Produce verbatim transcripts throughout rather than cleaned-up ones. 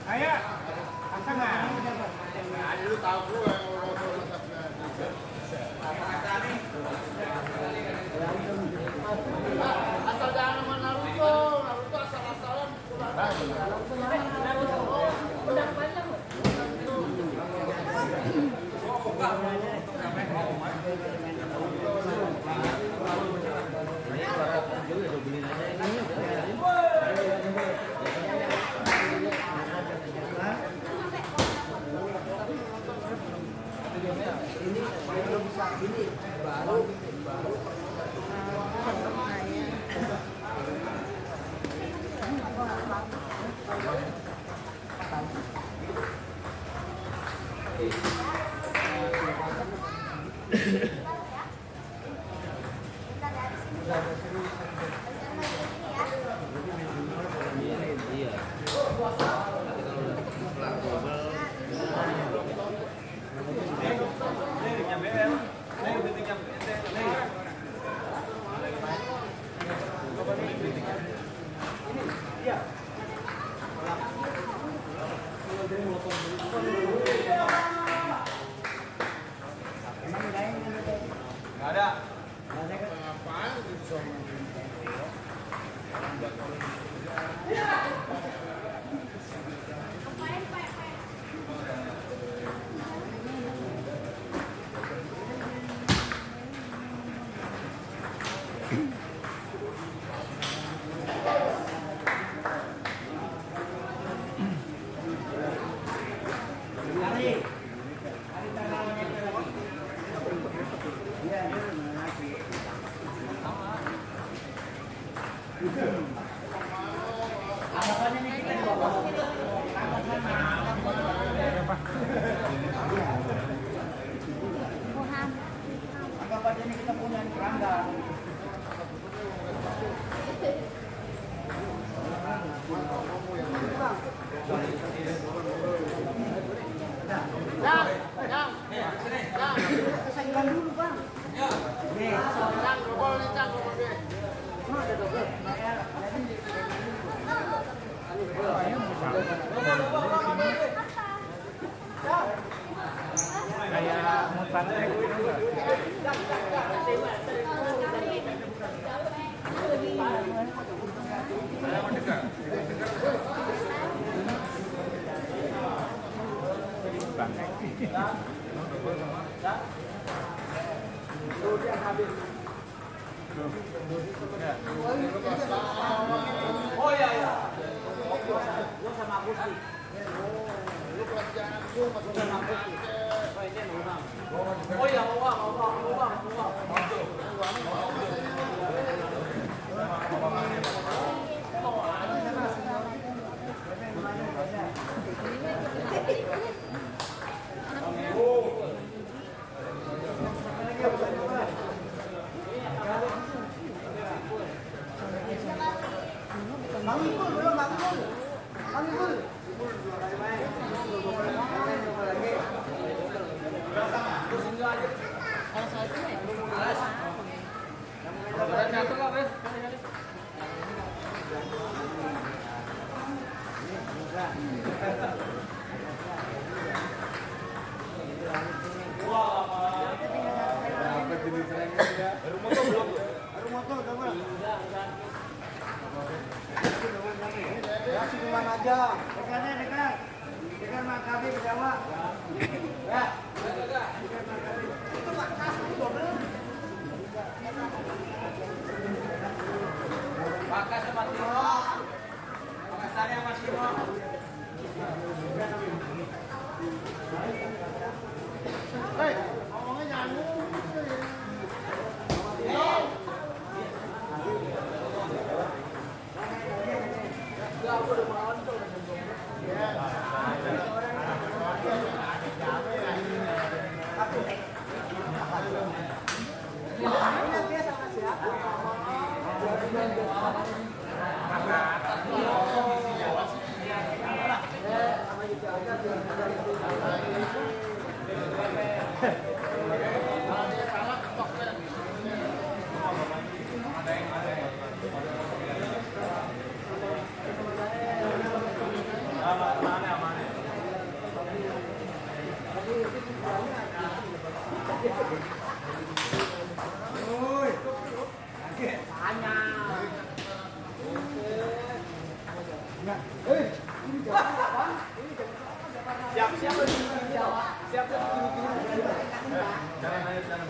Ayo, pasangan. Nah, lu tahu gue asal jangan sama Naruto, Naruto asal-asalan. Udah panjang loh. Ini belum bisa ini baru baru Nggak ada. Apaan itu sama anggapannya nih kita di bawah anggapannya nih kita punya kerangka. Yang, yang, yang, Kesayangan dulu bang. Nih, yang global nih, yang global deh. mana ada double? Kayak mutan Oh iya iya. Gua sama Gusti. Lu kelas jangan gue masuk Sama Gusti. Oh ini mau. Oh iya mau bang, mau bang, mau bang, mau bang. Bang Ibul belum Bang Ibul. Bang Ibul. Kalau soal itu ya. Baru motor belum? Baru motor udah bang? Ya siluman aja. Dekatnya dekat. Dekat Makabi ke Jawa. Ya. Dekat Makabi. Itu Pak Kasih double. Pakas sama Timo. Pakasannya sama Timo. Hei, ngomongnya nyambung. Hehehe Siap, siap. Siap, siap. Jalan ayo, jalan.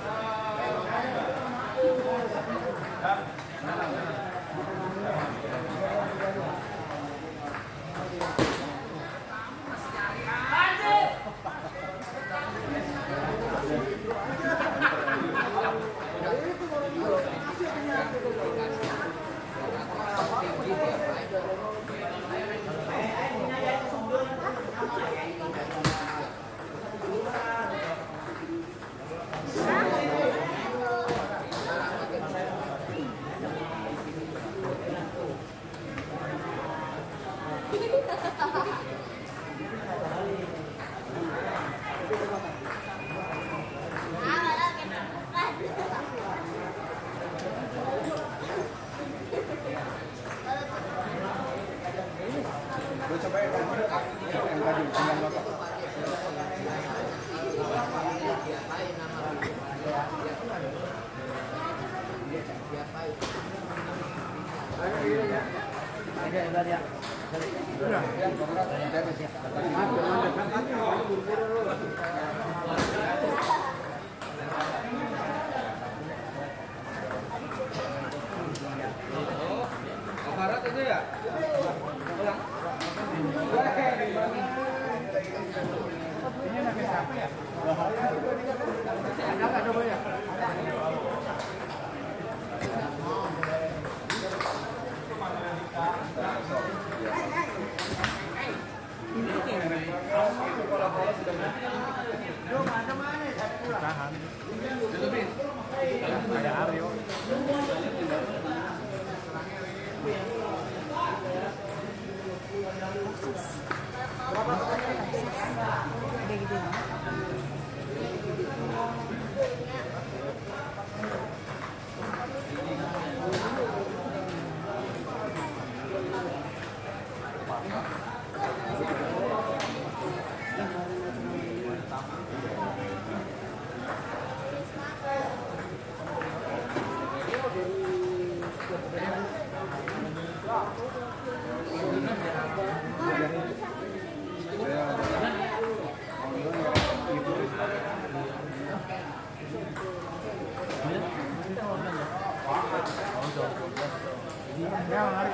Barat itu ya? Ini pakai siapa ya? Ada nggak coba ya? Tahan. Ada Aryo. Ya, mari.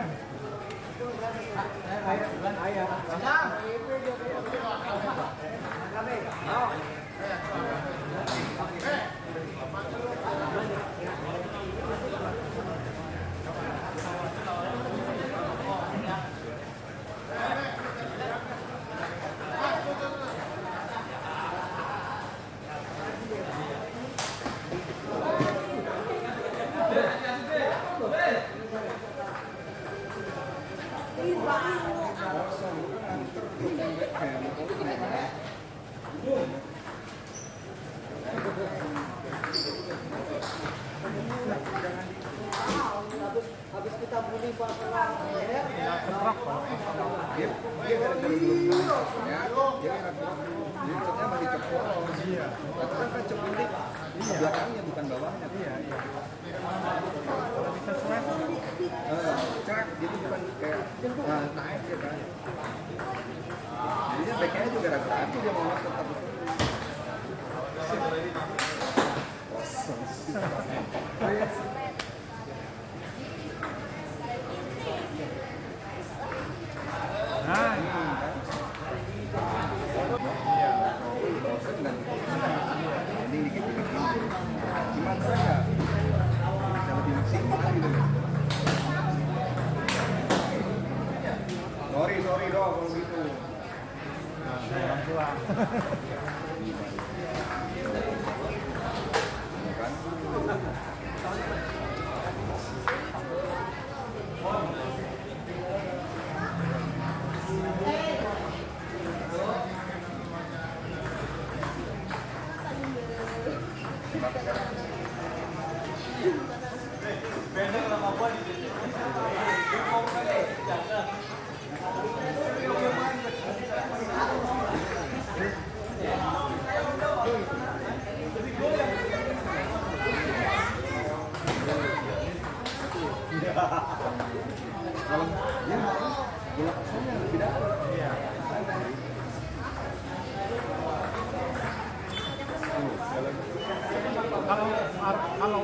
Habis kita beli pasangan ya, Tinggal ketrok kalau Dia dia kan belum belum ya, dia kan jadi maksudnya masih cepol. Iya. Itu kan kan cepulik belakangnya bukan bawahnya. Iya, iya. Kalau bisa swab. Eh, cerak jadi bukan kayak nah, naik ya kan. Jadinya backnya juga ragu-ragu dia mau tetap kosong. Nah, Ini dikit-dikit gimana ya? Bisa lebih maksimal gitu. Sorry, sorry dong kalau gitu. nah, orang tua. Kan?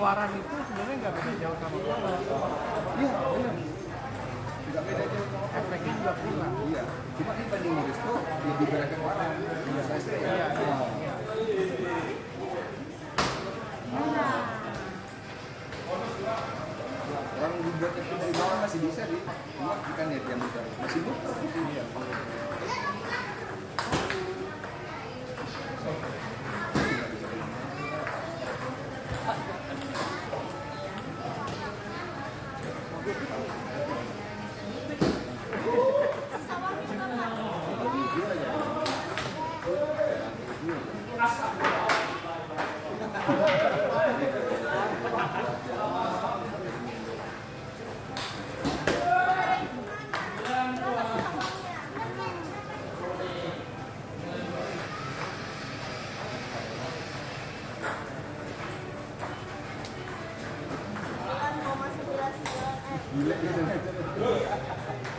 luaran itu sebenarnya nggak beda jauh sama kolot. Iya, benar. Nggak beda jauh. Efeknya juga kurang. Iya. Cuma ini tadi nulis tuh lebih berat ke warna. Iya, saya sih. Iya, iya, iya. Orang dibuat itu dari bawah masih bisa sih. Cuma bukan ya dia bisa. Masih butuh. Iya. Gila gitu.